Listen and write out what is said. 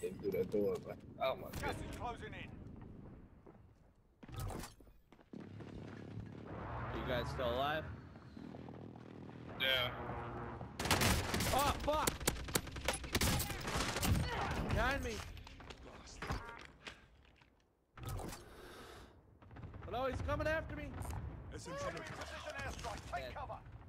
Came through that door. Like, oh my Gas goodness. is closing in. You guys still alive? Yeah. Oh, fuck! Behind me! Hello, he's coming after me! Precision airstrike. Take cover.